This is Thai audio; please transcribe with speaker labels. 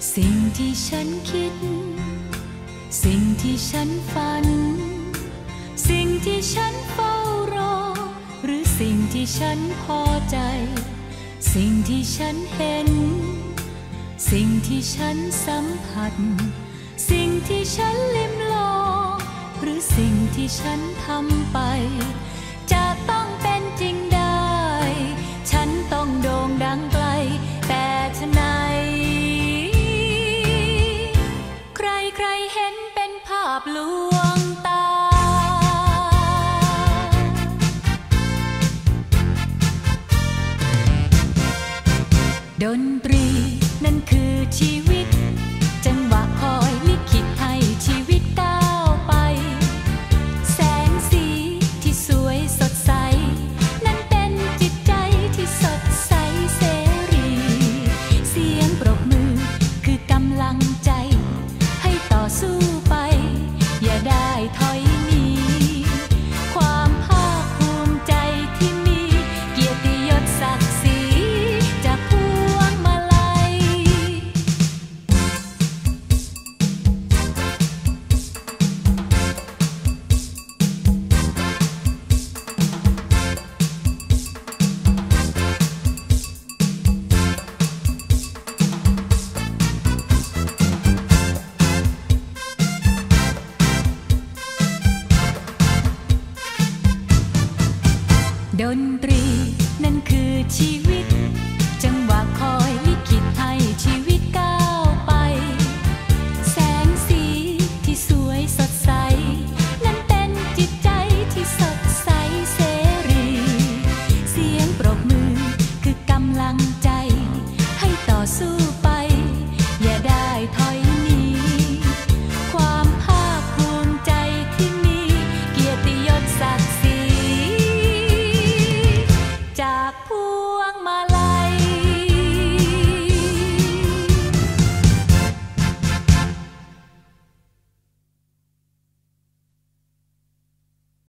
Speaker 1: สิ่งที่ฉันคิดสิ่งที่ฉันฝันสิ่งที่ฉันเฝ้ารอหรือสิ่งที่ฉันพอใจสิ่งที่ฉันเห็นสิ่งที่ฉันสัมผัสสิ่งที่ฉันลิ้มลองหรือสิ่งที่ฉันทำไปจะต้องเป็นจริงได้ฉันต้องโด่งดังไกลแต่ฉะไหนใครเห็นเป็นภาพลวงตาดนตรีนั่นคือชีวิตจังหวะคอยลิขิตให้ชีวิตก้าวไปแสงสีที่สวยสดใสนั่นเป็นจิตใจที่สดใสเสรีเสียงปรบมือคือกำลังใจให้ต่อสู้